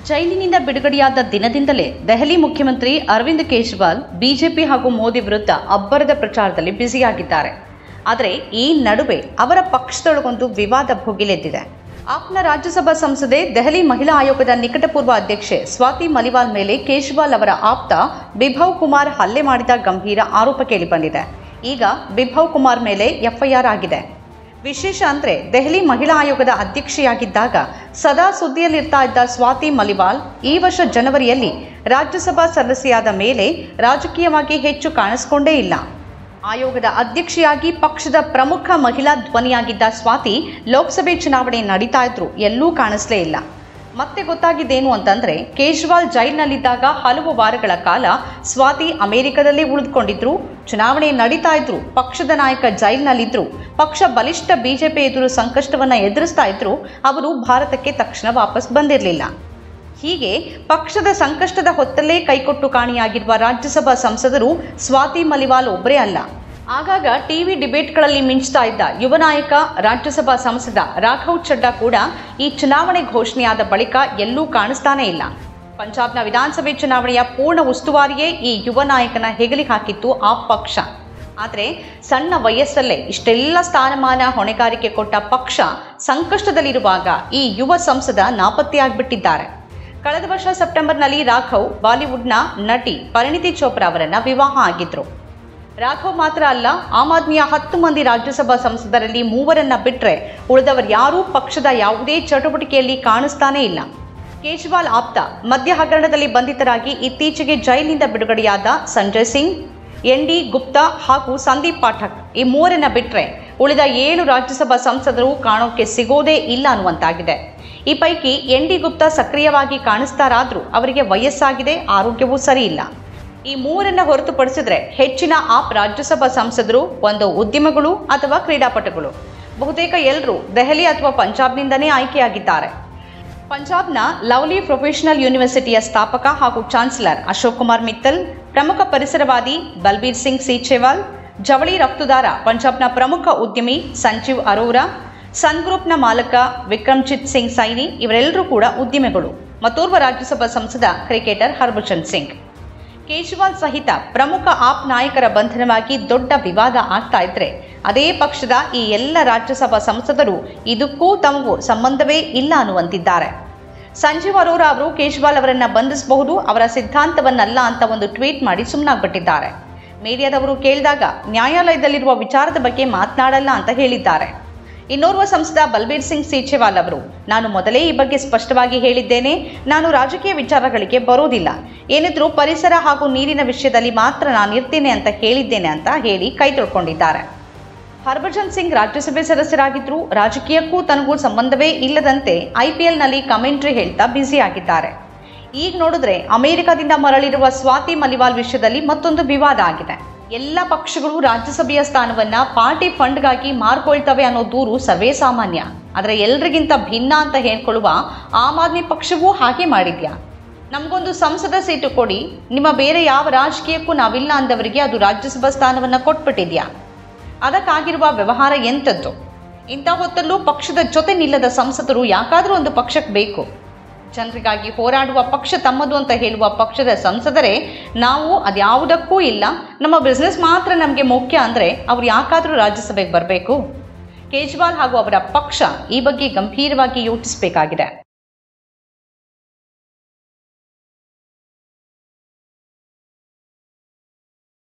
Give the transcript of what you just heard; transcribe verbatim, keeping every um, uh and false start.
ಜೈಲಿನಿಂದ ಬಿಡುಗಡೆಯಾದ ದಿನದಿಂದಲೇ ದೆಹಲಿ ಮುಖ್ಯಮಂತ್ರಿ ಅರವಿಂದ್ ಕೇಜ್ರಿವಾಲ್ ಬಿಜೆಪಿ ಹಾಗೂ ಮೋದಿ ವಿರುದ್ಧ ಅಬ್ಬರದ ಪ್ರಚಾರದಲ್ಲಿ ಬ್ಯುಸಿಯಾಗಿದ್ದಾರೆ. ಆದರೆ ಈ ನಡುವೆ ಅವರ ಪಕ್ಷದೊಳಗೊಂದು ವಿವಾದ ಭುಗಿಲೆದ್ದಿದೆ. ಆಪ್ನ ರಾಜ್ಯಸಭಾ ಸಂಸದೆ ದೆಹಲಿ ಮಹಿಳಾ ಆಯೋಗದ ನಿಕಟಪೂರ್ವ ಅಧ್ಯಕ್ಷೆ ಸ್ವಾತಿ ಮಲಿವಾಲ್ ಮೇಲೆ ಕೇಜ್ರಿವಾಲ್ ಅವರ ಆಪ್ತ ಬಿಭವ್ ಕುಮಾರ್ ಹಲ್ಲೆ ಮಾಡಿದ ಗಂಭೀರ ಆರೋಪ ಕೇಳಿಬಂದಿದೆ. ಈಗ ಬಿಭವ್ ಕುಮಾರ್ ಮೇಲೆ ಎಫ್ಐಆರ್ ಆಗಿದೆ. ವಿಶೇಷ ಅಂದರೆ ದೆಹಲಿ ಮಹಿಳಾ ಆಯೋಗದ ಅಧ್ಯಕ್ಷೆಯಾಗಿದ್ದಾಗ ಸದಾ ಸುದ್ದಿಯಲ್ಲಿರ್ತಾ ಇದ್ದ ಸ್ವಾತಿ ಮಲಿವಾಲ್ ಈ ವರ್ಷ ಜನವರಿಯಲ್ಲಿ ರಾಜ್ಯಸಭಾ ಸದಸ್ಯೆಯಾದ ಮೇಲೆ ರಾಜಕೀಯವಾಗಿ ಹೆಚ್ಚು ಕಾಣಿಸಿಕೊಂಡೇ ಇಲ್ಲ. ಆಯೋಗದ ಅಧ್ಯಕ್ಷೆಯಾಗಿ ಪಕ್ಷದ ಪ್ರಮುಖ ಮಹಿಳಾ ಧ್ವನಿಯಾಗಿದ್ದ ಸ್ವಾತಿ ಲೋಕಸಭೆ ಚುನಾವಣೆ ನಡೀತಾ ಇದ್ರು ಎಲ್ಲೂ ಕಾಣಿಸಲೇ ಇಲ್ಲ. ಮತ್ತೆ ಗೊತ್ತಾಗಿದ್ದೇನು ಅಂತಂದ್ರೆ, ಕೇಜ್ರಿವಾಲ್ ಜೈಲಿನಲ್ಲಿದ್ದಾಗ ಹಲವು ವಾರಗಳ ಕಾಲ ಸ್ವಾತಿ ಅಮೆರಿಕದಲ್ಲೇ ಉಳಿದುಕೊಂಡಿದ್ರು. ಚುನಾವಣೆ ನಡೀತಾ ಇದ್ರು, ಪಕ್ಷದ ನಾಯಕ ಜೈಲಿನಲ್ಲಿದ್ರು, ಪಕ್ಷ ಬಲಿಷ್ಠ ಬಿಜೆಪಿ ಎದುರು ಸಂಕಷ್ಟವನ್ನ ಎದುರಿಸ್ತಾ ಇದ್ರು. ಅವರು ಭಾರತಕ್ಕೆ ತಕ್ಷಣ ವಾಪಸ್ ಬಂದಿರಲಿಲ್ಲ. ಹೀಗೆ ಪಕ್ಷದ ಸಂಕಷ್ಟದ ಹೊತ್ತಲ್ಲೇ ಕೈಕೊಟ್ಟು ಕಾಣಿಯಾಗಿರುವ ರಾಜ್ಯಸಭಾ ಸಂಸದರು ಸ್ವಾತಿ ಮಲಿವಾಲ್ ಒಬ್ಬರೇ ಅಲ್ಲ. ಆಗಾಗ ಟಿವಿ ಡಿಬೇಟ್ಗಳಲ್ಲಿ ಮಿಂಚ್ತಾ ಇದ್ದ ಯುವ ನಾಯಕ ರಾಜ್ಯಸಭಾ ಸಂಸದ ರಾಘವ್ ಚಡ್ಡಾ ಕೂಡ ಈ ಚುನಾವಣೆ ಘೋಷಣೆಯಾದ ಬಳಿಕ ಎಲ್ಲೂ ಕಾಣಿಸ್ತಾನೇ ಇಲ್ಲ. ಪಂಜಾಬ್ನ ವಿಧಾನಸಭೆ ಚುನಾವಣೆಯ ಪೂರ್ಣ ಉಸ್ತುವಾರಿಯೇ ಈ ಯುವ ನಾಯಕನ ಹೆಗಲಿಗೆ ಹಾಕಿತ್ತು ಆ ಪಕ್ಷ. ಆದರೆ ಸಣ್ಣ ವಯಸ್ಸಲ್ಲೇ ಇಷ್ಟೆಲ್ಲ ಸ್ಥಾನಮಾನ ಹೊಣೆಗಾರಿಕೆ ಕೊಟ್ಟ ಪಕ್ಷ ಸಂಕಷ್ಟದಲ್ಲಿರುವಾಗ ಈ ಯುವ ಸಂಸದ ನಾಪತ್ತೆಯಾಗ್ಬಿಟ್ಟಿದ್ದಾರೆ. ಕಳೆದ ವರ್ಷ ಸೆಪ್ಟೆಂಬರ್ನಲ್ಲಿ ರಾಘವ್ ಬಾಲಿವುಡ್ನ ನಟಿ ಪರಿಣಿತಿ ಚೋಪ್ರಾ ಅವರನ್ನ ವಿವಾಹ ಆಗಿದ್ರು. ರಾಘವ್ ಮಾತ್ರ ಅಲ್ಲ, ಆಮ್ ಆದ್ಮಿಯ ಹತ್ತು ಮಂದಿ ರಾಜ್ಯಸಭಾ ಸಂಸದರಲ್ಲಿ ಮೂವರನ್ನ ಬಿಟ್ಟರೆ ಉಳಿದವರು ಯಾರೂ ಪಕ್ಷದ ಯಾವುದೇ ಚಟುವಟಿಕೆಯಲ್ಲಿ ಕಾಣಿಸ್ತಾನೇ ಇಲ್ಲ. ಕೇಜ್ರಿವಾಲ್ ಆಪ್ತ ಮದ್ಯ ಹಗರಣದಲ್ಲಿ ಬಂಧಿತರಾಗಿ ಇತ್ತೀಚೆಗೆ ಜೈಲಿನಿಂದ ಬಿಡುಗಡೆಯಾದ ಸಂಜಯ್ ಸಿಂಗ್, ಎನ್ ಡಿ ಗುಪ್ತಾ ಹಾಗೂ ಸಂದೀಪ್ ಪಾಠಕ್ ಈ ಮೂವರನ್ನ ಬಿಟ್ಟರೆ ಉಳಿದ ಏಳು ರಾಜ್ಯಸಭಾ ಸಂಸದರು ಕಾಣೋಕೆ ಸಿಗೋದೇ ಇಲ್ಲ ಅನ್ನುವಂತಾಗಿದೆ. ಈ ಪೈಕಿ ಎನ್ ಡಿ ಗುಪ್ತಾ ಸಕ್ರಿಯವಾಗಿ ಕಾಣಿಸ್ತಾರಾದ್ರೂ ಅವರಿಗೆ ವಯಸ್ಸಾಗಿದೆ, ಆರೋಗ್ಯವೂ ಸರಿ ಇಲ್ಲ. ಈ ಮೂವರನ್ನ ಹೊರತುಪಡಿಸಿದ್ರೆ ಹೆಚ್ಚಿನ ಆಪ್ ರಾಜ್ಯಸಭಾ ಸಂಸದರು ಒಂದು ಉದ್ಯಮಿಗಳು ಅಥವಾ ಕ್ರೀಡಾಪಟುಗಳು. ಬಹುತೇಕ ಎಲ್ಲರೂ ದೆಹಲಿ ಅಥವಾ ಪಂಜಾಬ್ನಿಂದನೇ ಆಯ್ಕೆಯಾಗಿದ್ದಾರೆ. ಪಂಜಾಬ್ನ ಲವ್ಲಿ ಪ್ರೊಫೆಷನಲ್ ಯೂನಿವರ್ಸಿಟಿಯ ಸ್ಥಾಪಕ ಹಾಗೂ ಚಾನ್ಸಲರ್ ಅಶೋಕ್ ಕುಮಾರ್ ಮಿತ್ತಲ್, ಪ್ರಮುಖ ಪರಿಸರವಾದಿ ಬಲ್ಬೀರ್ ಸಿಂಗ್ ಸೀಚೆವಾಲ್, ಜವಳಿ ರಫ್ತುದಾರ ಪಂಜಾಬ್ನ ಪ್ರಮುಖ ಉದ್ಯಮಿ ಸಂಜೀವ್ ಅರೋರಾ, ಸನ್ ಗ್ರೂಪ್ನ ಮಾಲಕ ವಿಕ್ರಮ್ಜಿತ್ ಸಿಂಗ್ ಸೈನಿ ಇವರೆಲ್ಲರೂ ಕೂಡ ಉದ್ಯಮಿಗಳು. ಮತ್ತೋರ್ವ ರಾಜ್ಯಸಭಾ ಸಂಸದ ಕ್ರಿಕೆಟರ್ ಹರ್ಭಜನ್ ಸಿಂಗ್. ಕೇಜ್ರಿವಾಲ್ ಸಹಿತ ಪ್ರಮುಖ ಆಪ್ ನಾಯಕರ ಬಂಧನವಾಗಿ ದೊಡ್ಡ ವಿವಾದ ಆಗ್ತಾ ಇದ್ರೆ ಅದೇ ಪಕ್ಷದ ಈ ಎಲ್ಲ ರಾಜ್ಯಸಭಾ ಸಂಸದರು ಇದಕ್ಕೂ ತಮಗೂ ಸಂಬಂಧವೇ ಇಲ್ಲ ಅನ್ನುವಂತಿದ್ದಾರೆ. ಸಂಜೀವ್ ಅರೋರಾ ಅವರು ಕೇಜ್ರಿವಾಲ್ ಅವರನ್ನ ಬಂಧಿಸಬಹುದು, ಅವರ ಸಿದ್ಧಾಂತವನ್ನಲ್ಲ ಅಂತ ಒಂದು ಟ್ವೀಟ್ ಮಾಡಿ ಸುಮ್ಮನಾಗ್ಬಿಟ್ಟಿದ್ದಾರೆ. ಮೀಡಿಯಾದವರು ಕೇಳಿದಾಗ ನ್ಯಾಯಾಲಯದಲ್ಲಿರುವ ವಿಚಾರದ ಬಗ್ಗೆ ಮಾತನಾಡಲ್ಲ ಅಂತ ಹೇಳಿದ್ದಾರೆ. ಇನ್ನೋರ್ವ ಸಂಸದ ಬಲ್ಬೀರ್ ಸಿಂಗ್ ಸೀಚೆವಾಲ್ ಅವರು, ನಾನು ಮೊದಲೇ ಈ ಬಗ್ಗೆ ಸ್ಪಷ್ಟವಾಗಿ ಹೇಳಿದ್ದೇನೆ, ನಾನು ರಾಜಕೀಯ ವಿಚಾರಗಳಿಗೆ ಬರೋದಿಲ್ಲ, ಏನಿದ್ರೂ ಪರಿಸರ ಹಾಗೂ ನೀರಿನ ವಿಷಯದಲ್ಲಿ ಮಾತ್ರ ನಾನು ಇರ್ತೇನೆ ಅಂತ ಹೇಳಿದ್ದೇನೆ ಅಂತ ಹೇಳಿ ಕೈ ತೊಳ್ಕೊಂಡಿದ್ದಾರೆ. ಹರ್ಭಜನ್ ಸಿಂಗ್ ರಾಜ್ಯಸಭೆ ಸದಸ್ಯರಾಗಿದ್ರು, ರಾಜಕೀಯಕ್ಕೂ ತನಗೂ ಸಂಬಂಧವೇ ಇಲ್ಲದಂತೆ ಐಪಿಎಲ್ನಲ್ಲಿ ಕಮೆಂಟ್ರಿ ಹೇಳ್ತಾ ಬ್ಯುಸಿ ಆಗಿದ್ದಾರೆ. ಈಗ ನೋಡಿದ್ರೆ ಅಮೆರಿಕದಿಂದ ಮರಳಿರುವ ಸ್ವಾತಿ ಮಲಿವಾಲ್ ವಿಷಯದಲ್ಲಿ ಮತ್ತೊಂದು ವಿವಾದ ಆಗಿದೆ. ಎಲ್ಲ ಪಕ್ಷಗಳು ರಾಜ್ಯಸಭೆಯ ಸ್ಥಾನವನ್ನ ಪಾರ್ಟಿ ಫಂಡ್ಗಾಗಿ ಮಾರ್ಕೊಳ್ತವೆ ಅನ್ನೋ ದೂರು ಸರ್ವೇ ಸಾಮಾನ್ಯ. ಆದರೆ ಎಲ್ರಿಗಿಂತ ಭಿನ್ನ ಅಂತ ಹೇಳ್ಕೊಳ್ಳುವ ಆಮ್ ಆದ್ಮಿ ಪಕ್ಷವೂ ಹಾಗೆ ಮಾಡಿದ್ಯಾ? ನಮಗೊಂದು ಸಂಸದ ಸೀಟು ಕೊಡಿ, ನಿಮ್ಮ ಬೇರೆ ಯಾವ ರಾಜಕೀಯಕ್ಕೂ ನಾವಿಲ್ಲ ಅಂದವರಿಗೆ ಅದು ರಾಜ್ಯಸಭಾ ಸ್ಥಾನವನ್ನ ಕೊಟ್ಬಿಟ್ಟಿದ್ಯಾ? ಅದಕ್ಕಾಗಿರುವ ವ್ಯವಹಾರ ಎಂಥದ್ದು? ಇಂಥ ಹೊತ್ತಲ್ಲೂ ಪಕ್ಷದ ಜೊತೆ ನಿಲ್ಲದ ಸಂಸದರು ಯಾಕಾದರೂ ಒಂದು ಪಕ್ಷಕ್ಕೆ ಬೇಕು? ಜನರಿಗಾಗಿ ಹೋರಾಡುವ ಪಕ್ಷ ತಮ್ಮದು ಅಂತ ಹೇಳುವ ಪಕ್ಷದ ಸಂಸದರೇ ನಾವು ಅದ್ಯಾವುದಕ್ಕೂ ಇಲ್ಲ, ನಮ್ಮ ಬಿಸ್ನೆಸ್ ಮಾತ್ರ ನಮಗೆ ಮುಖ್ಯ ಅಂದರೆ ಅವ್ರು ಯಾಕಾದರೂ ರಾಜ್ಯಸಭೆಗೆ ಬರಬೇಕು? ಕೇಜ್ರಿವಾಲ್ ಹಾಗೂ ಅವರ ಪಕ್ಷ ಈ ಬಗ್ಗೆ ಗಂಭೀರವಾಗಿ ಯೋಚಿಸಬೇಕಾಗಿದೆ.